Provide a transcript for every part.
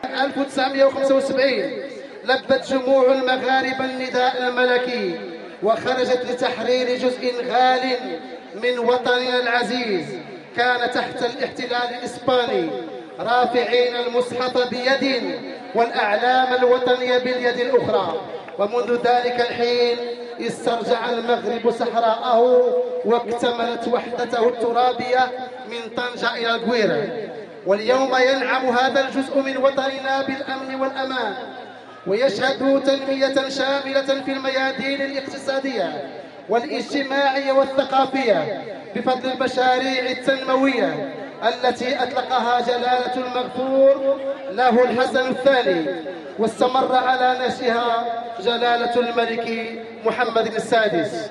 1975 لبت جموع المغاربة النداء الملكي وخرجت لتحرير جزء غال من وطننا العزيز كان تحت الاحتلال الإسباني، رافعين المصحف بيد والأعلام الوطنية باليد الأخرى. ومنذ ذلك الحين استرجع المغرب صحراءه واكتملت وحدته الترابية من طنجة إلى القويرة. واليوم ينعم هذا الجزء من وطننا بالأمن والأمان، ويشهد تنمية شاملة في الميادين الاقتصادية والاجتماعية والثقافية بفضل المشاريع التنموية التي أطلقها جلالة المغفور له الحسن الثاني، واستمر على نشرها جلالة الملك محمد السادس.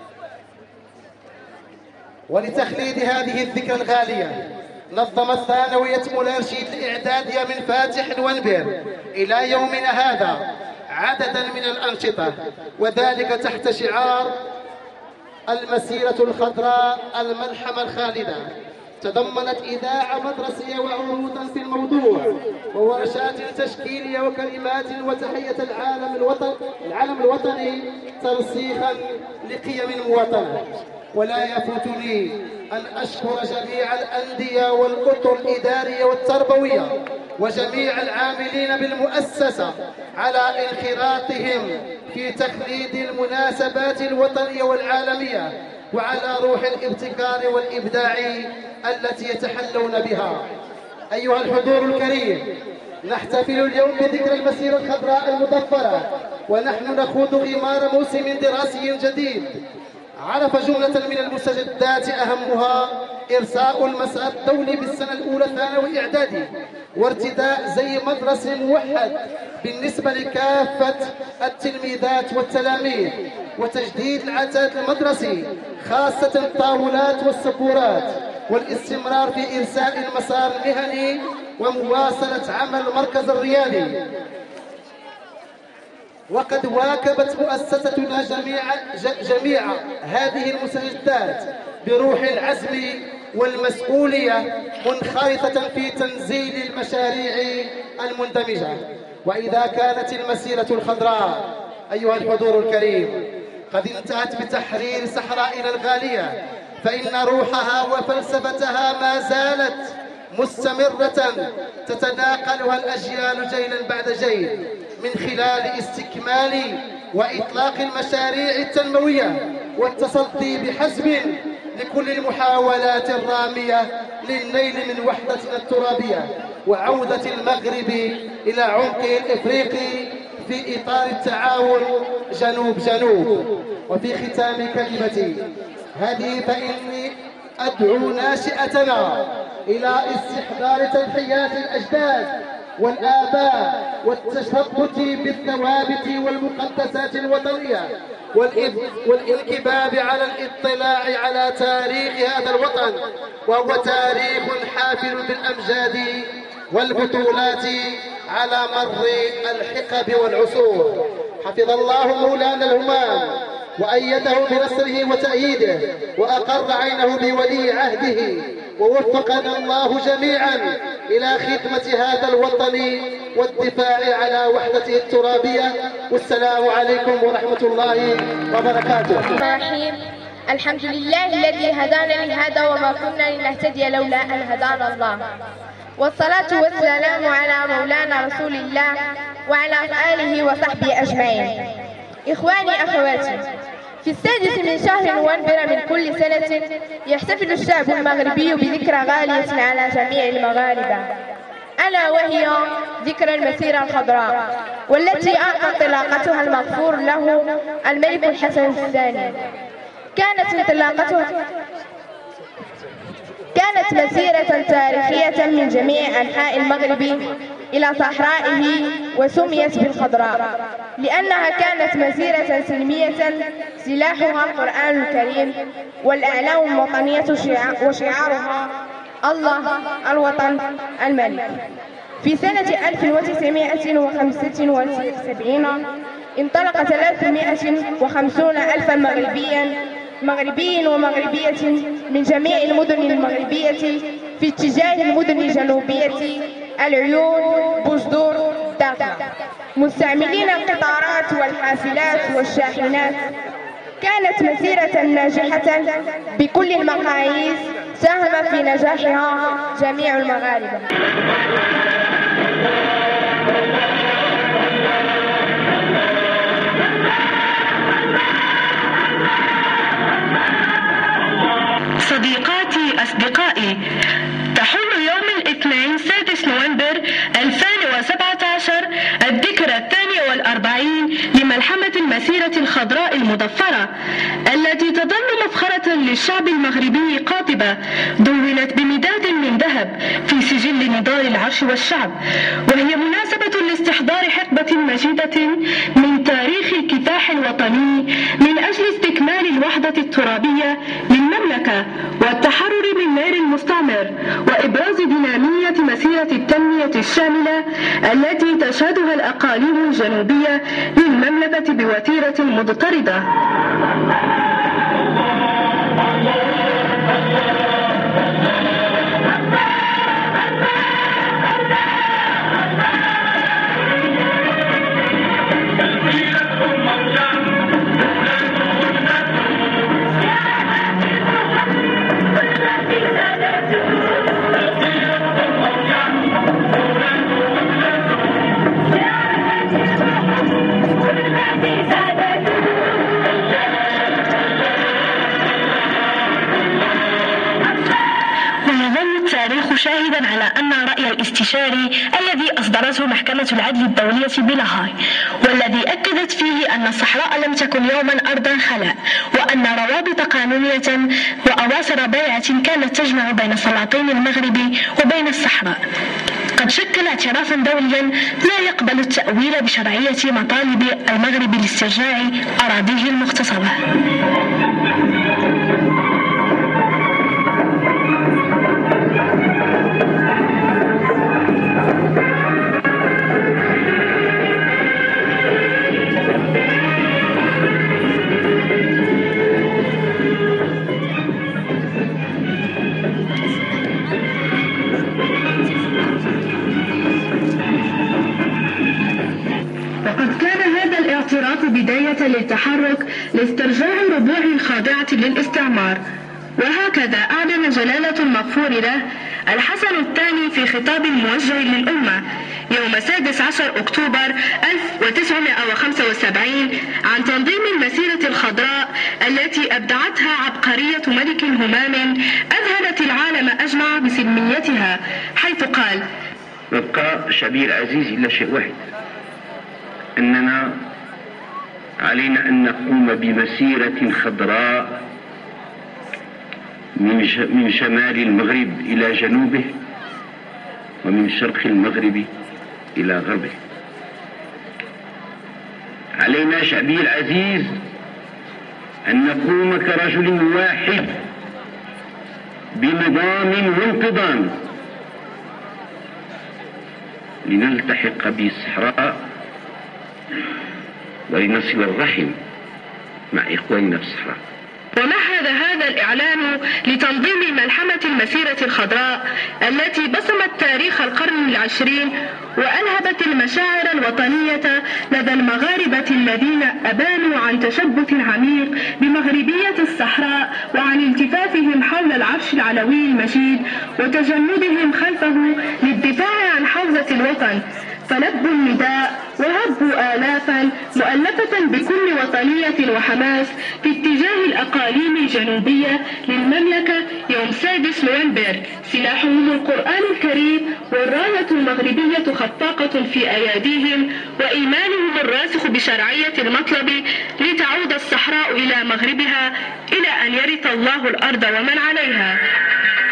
ولتخليد هذه الذكرى الغالية نظمت ثانوية مولاي رشيد لإعدادها من فاتح وانبر إلى يومنا هذا عددا من الأنشطة، وذلك تحت شعار المسيرة الخضراء الملحمة الخالدة. تضمنت إذاعة مدرسية وعروضا في الموضوع وورشات تشكيلية وكلمات وتحية العالم الوطني ترسيخا لقيم المواطنة. ولا يفوتني أن أشكر جميع الأندية والأطر الإدارية والتربوية وجميع العاملين بالمؤسسة على انخراطهم في تخليد المناسبات الوطنية والعالمية وعلى روح الابتكار والإبداع التي يتحلون بها. أيها الحضور الكريم، نحتفل اليوم بذكرى المسيرة الخضراء المضفرة ونحن نخوض غمار موسم دراسي جديد عرف جملة من المستجدات أهمها إرساء المسار الدولي بالسنة الأولى ثانوي إعدادي وارتداء زي مدرسي موحد بالنسبة لكافة التلميذات والتلاميذ، وتجديد العتاد المدرسي خاصة الطاولات والسبورات، والاستمرار في إرساء المسار المهني ومواصلة عمل المركز الريادي. وقد واكبت مؤسستنا جميع هذه المستجدات بروح العزم والمسؤولية، منخرطة في تنزيل المشاريع المندمجة. وإذا كانت المسيرة الخضراء أيها الحضور الكريم قد انتهت بتحرير صحرائنا الغالية، فإن روحها وفلسفتها ما زالت مستمرة تتناقلها الأجيال جيلا بعد جيل من خلال استكمال وإطلاق المشاريع التنموية والتصدي بحزم لكل المحاولات الرامية للنيل من وحدتنا الترابية وعودة المغرب إلى عمقه الإفريقي في إطار التعاون جنوب جنوب. وفي ختام كلمتي هذه فإني أدعو ناشئتنا إلى استحضار تضحيات الأجداد والآباء والتشبث بالثوابت والمقدسات الوطنية والانكباب على الاطلاع على تاريخ هذا الوطن، وهو تاريخ حافل بالأمجاد والبطولات على مر الحقب والعصور. حفظ الله مولانا الهمام وأيده بنصره وتأييده وأقر عينه بولي عهده، ووفقنا الله جميعا إلى خدمة هذا الوطن والدفاع على وحدته الترابية. والسلام عليكم ورحمة الله وبركاته. الحمد لله الذي هدانا لهذا وما كنا لنهتدي لولا أن هدانا الله، والصلاة والسلام على مولانا رسول الله وعلى آله وصحبه أجمعين. إخواني أخواتي، في السادس من شهر نوفمبر من كل سنة يحتفل الشعب المغربي بذكرى غالية على جميع المغاربة، ألا وهي ذكرى المسيرة الخضراء، والتي أعطى انطلاقتها المغفور له الملك الحسن الثاني. كانت مسيرة تاريخية من جميع أنحاء المغرب إلى صحرائه، وسميت بالخضراء لأنها كانت مسيرة سلمية سلاحها القرآن الكريم والأعلام الوطنية وشعارها الله الوطن الملك. في سنة 1975 انطلق 350 ألف مغربي ومغربية من جميع المدن المغربية في اتجاه المدن الجنوبية العيون، بوجدور، داخلة، مستعملين القطارات والحافلات والشاحنات. كانت مسيرة ناجحة بكل المقاييس، ساهم في نجاحها جميع المغاربة. صديقاتي أصدقائي، تحل يوم الاثنين 6 نوفمبر 2017 الذكرى 42 لملحمة المسيرة الخضراء المضفرة التي تظل مفخرة للشعب المغربي قاطبة، دونت بمداد من ذهب في سجل نضال العرش والشعب، وهي مناسبة لاستحضار حقبة مجيدة من تاريخ الكفاح الوطني من أجل استكمال الوحدة الترابية للمملكة والتحرر من نير المستعمر، وإبراز دينامية مسيرة التنمية الشاملة التي تشهدها الأقاليم الجنوبية للمملكة بوتيرة مضطردة. شاهدا على أن رأي الاستشاري الذي أصدرته محكمة العدل الدولية بلاهاي، والذي أكدت فيه أن الصحراء لم تكن يوما أرضا خلاء، وأن روابط قانونية وأواصر بيعة كانت تجمع بين السلاطين المغربي وبين الصحراء قد شكل اعترافا دوليا لا يقبل التأويل بشرعية مطالب المغرب لاسترجاع أراضيه المغتصبة. بداية للتحرك لاسترجاع ربوع خاضعة للاستعمار، وهكذا أعلن جلالة المغفور له الحسن الثاني في خطاب موجه للأمة يوم 16 أكتوبر 1975 عن تنظيم المسيرة الخضراء التي أبدعتها عبقرية ملك همام أذهلت العالم أجمع بسلميتها، حيث قال: نبقى شعبي العزيز إلا شيء واحد، أننا علينا أن نقوم بمسيرة خضراء من شمال المغرب إلى جنوبه ومن شرق المغرب إلى غربه. علينا شعبي العزيز أن نقوم كرجل واحد بنظام وانتظام لنلتحق بالصحراء ولنصل الرحم مع إخواننا في الصحراء. ومهد هذا الإعلان لتنظيم ملحمة المسيرة الخضراء التي بصمت تاريخ القرن العشرين وألهبت المشاعر الوطنية لدى المغاربة الذين أبانوا عن تشبث عميق بمغربية الصحراء وعن التفافهم حول العرش العلوي المجيد وتجندهم خلفه للدفاع عن حوزة الوطن، فلبوا النداء وهبوا آلافا مؤلفة بكل وطنية وحماس في اتجاه الأقاليم الجنوبية للمملكة يوم 6 نوفمبر. سلاحهم القرآن الكريم والراية المغربية خفاقة في أياديهم، وإيمانهم الراسخ بشرعية المطلب لتعود الصحراء إلى مغربها إلى أن يرث الله الأرض ومن عليها.